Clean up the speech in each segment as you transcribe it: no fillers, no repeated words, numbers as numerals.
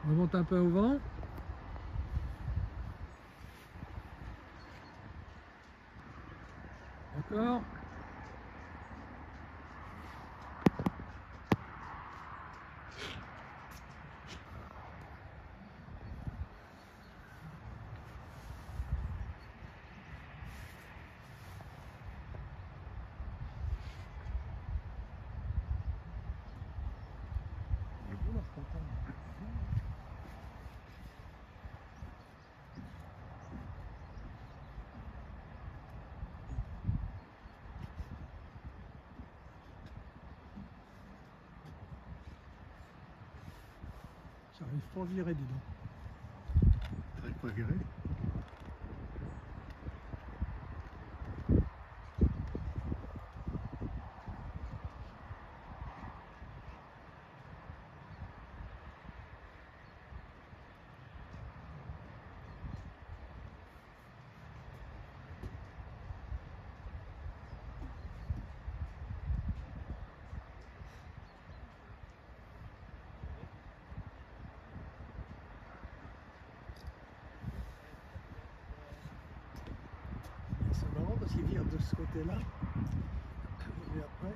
On remonte un peu au vent. Encore. J'arrive pas à virer, dis donc. T'arrives pas à virer? C'est marrant parce qu'il vire de ce côté-là. Et après.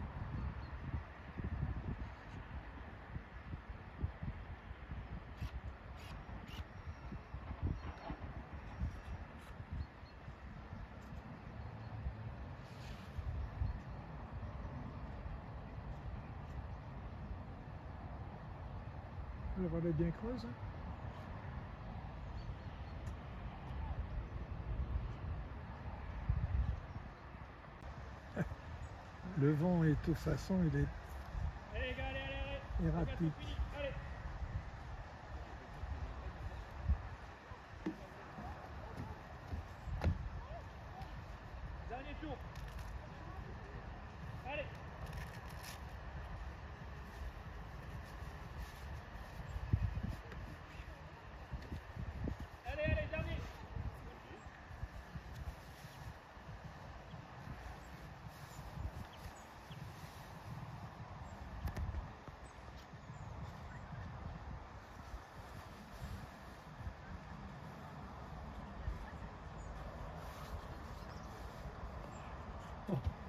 La voile est bien creuse. Hein. Le vent est de toute façon, il est Allez les gars, allez. erratique. Allez. Dernier tour. Allez. Allez, dernier. Oh.